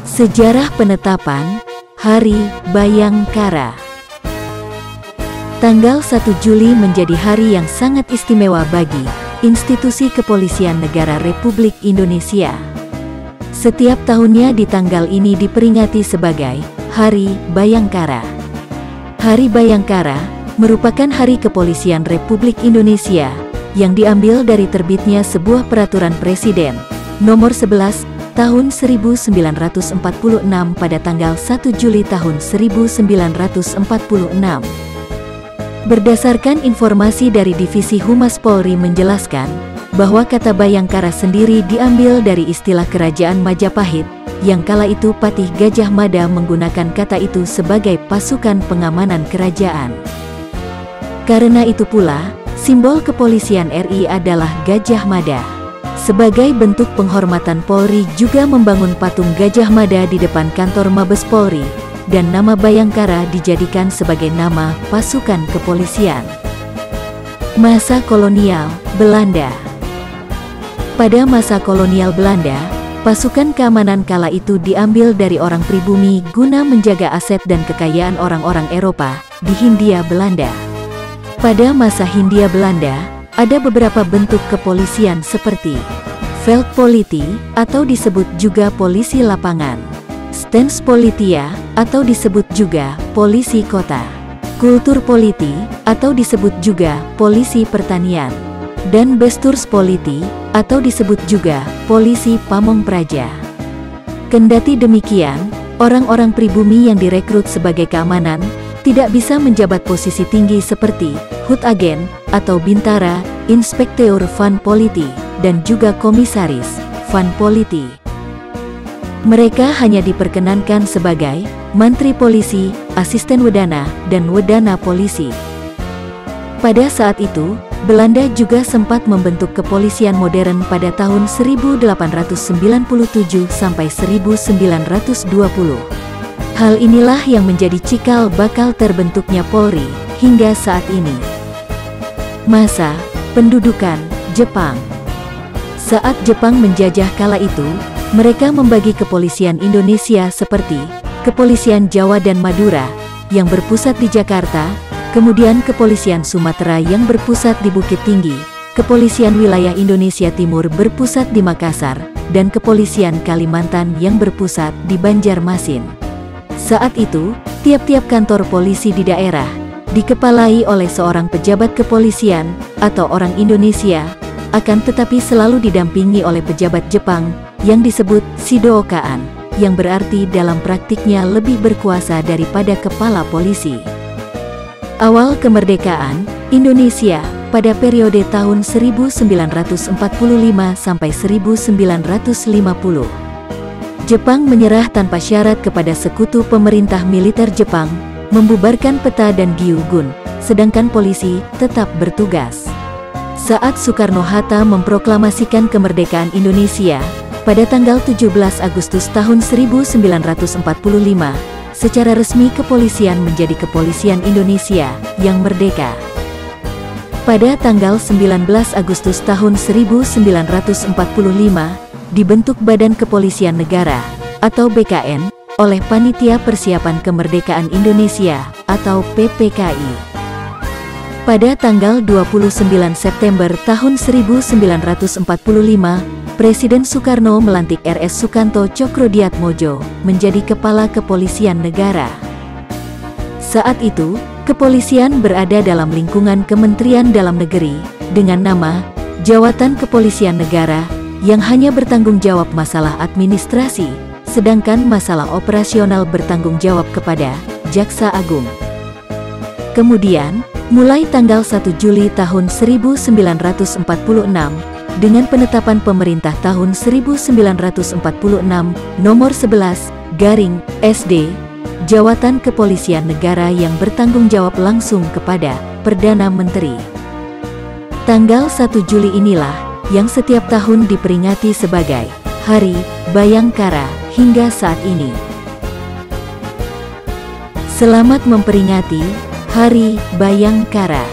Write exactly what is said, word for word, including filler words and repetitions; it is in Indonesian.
Sejarah penetapan Hari Bayangkara. Tanggal satu Juli menjadi hari yang sangat istimewa bagi Institusi Kepolisian Negara Republik Indonesia. Setiap tahunnya di tanggal ini diperingati sebagai Hari Bayangkara. Hari Bayangkara merupakan Hari Kepolisian Republik Indonesia yang diambil dari terbitnya sebuah peraturan Presiden nomor sebelas tahun seribu sembilan ratus empat puluh enam pada tanggal satu Juli tahun seribu sembilan ratus empat puluh enam. Berdasarkan informasi dari Divisi Humas Polri menjelaskan bahwa kata Bayangkara sendiri diambil dari istilah Kerajaan Majapahit, yang kala itu Patih Gajah Mada menggunakan kata itu sebagai pasukan pengamanan kerajaan. Karena itu pula, simbol kepolisian R I adalah Gajah Mada. Sebagai bentuk penghormatan, Polri juga membangun patung Gajah Mada di depan kantor Mabes Polri, dan nama Bayangkara dijadikan sebagai nama pasukan kepolisian. Masa kolonial Belanda. Pada masa kolonial Belanda, pasukan keamanan kala itu diambil dari orang pribumi guna menjaga aset dan kekayaan orang-orang Eropa di Hindia Belanda. Pada masa Hindia Belanda, ada beberapa bentuk kepolisian seperti Veldpolitie atau disebut juga polisi lapangan, Staatspolitia atau disebut juga polisi kota, Kulturpolitie atau disebut juga polisi pertanian, dan Bestuurspolitie atau disebut juga polisi pamong praja. Kendati demikian, orang-orang pribumi yang direkrut sebagai keamanan tidak bisa menjabat posisi tinggi seperti Hutagen atau Bintara, Inspekteur van Politie, dan juga Komisaris van Politie. Mereka hanya diperkenankan sebagai Mantri Polisi, Asisten Wedana, dan Wedana Polisi. Pada saat itu, Belanda juga sempat membentuk kepolisian modern pada tahun seribu delapan ratus sembilan puluh tujuh sampai seribu sembilan ratus dua puluh. Hal inilah yang menjadi cikal bakal terbentuknya Polri hingga saat ini. Masa pendudukan Jepang. Saat Jepang menjajah kala itu, mereka membagi kepolisian Indonesia seperti Kepolisian Jawa dan Madura yang berpusat di Jakarta, kemudian Kepolisian Sumatera yang berpusat di Bukit Tinggi, Kepolisian Wilayah Indonesia Timur berpusat di Makassar, dan Kepolisian Kalimantan yang berpusat di Banjarmasin. Saat itu, tiap-tiap kantor polisi di daerah dikepalai oleh seorang pejabat kepolisian atau orang Indonesia, akan tetapi selalu didampingi oleh pejabat Jepang yang disebut Shidookaan, yang berarti dalam praktiknya lebih berkuasa daripada kepala polisi. Awal kemerdekaan Indonesia pada periode tahun seribu sembilan ratus empat puluh lima sampai seribu sembilan ratus lima puluh. Jepang menyerah tanpa syarat kepada sekutu pemerintah militer Jepang, membubarkan peta dan gyugun, sedangkan polisi tetap bertugas. Saat Soekarno-Hatta memproklamasikan kemerdekaan Indonesia pada tanggal tujuh belas Agustus tahun seribu sembilan ratus empat puluh lima, secara resmi kepolisian menjadi Kepolisian Indonesia yang merdeka. Pada tanggal sembilan belas Agustus tahun seribu sembilan ratus empat puluh lima, dibentuk Badan Kepolisian Negara atau B K N oleh Panitia Persiapan Kemerdekaan Indonesia atau P P K I. Pada tanggal dua puluh sembilan September tahun seribu sembilan ratus empat puluh lima, Presiden Soekarno melantik R S Sukanto Tjokroediatmojo menjadi Kepala Kepolisian Negara. Saat itu, kepolisian berada dalam lingkungan Kementerian Dalam Negeri dengan nama Jawatan Kepolisian Negara yang hanya bertanggung jawab masalah administrasi, sedangkan masalah operasional bertanggung jawab kepada Jaksa Agung. Kemudian, mulai tanggal satu Juli tahun seribu sembilan ratus empat puluh enam, dengan penetapan pemerintah tahun seribu sembilan ratus empat puluh enam, nomor sebelas, garing, S D, Jawatan Kepolisian Negara yang bertanggung jawab langsung kepada Perdana Menteri. Tanggal satu Juli inilah yang setiap tahun diperingati sebagai Hari Bayangkara hingga saat ini. Selamat memperingati Hari Bayangkara.